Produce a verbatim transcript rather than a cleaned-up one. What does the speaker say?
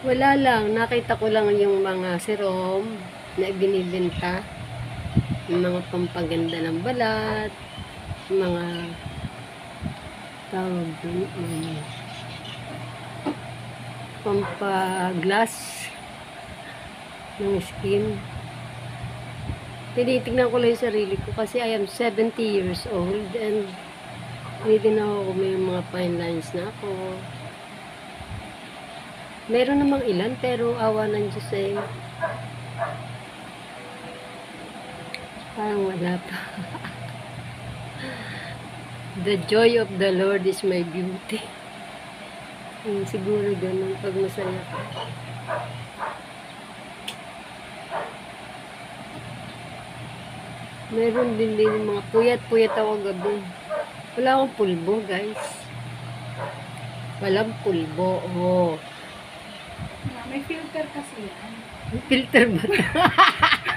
Wala lang, nakita ko lang yung mga serum na binibenta, yung mga pampaganda ng balat, yung mga tawag dun, um, pampaglass ng skin. Tinitignan ko lang yung sarili ko kasi I am seventy years old and hindi na ako may mga fine lines na ako. Meron namang ilan pero awa ng Diyos eh. Parang wala pa. The joy of the Lord is my beauty. Hmm, siguro ganun pag masaya ka. Meron din din mga puyat-puyat ako gabi. Wala akong pulbo, guys. Walang pulbo. Oh. May filter kasi yan. Filter ba?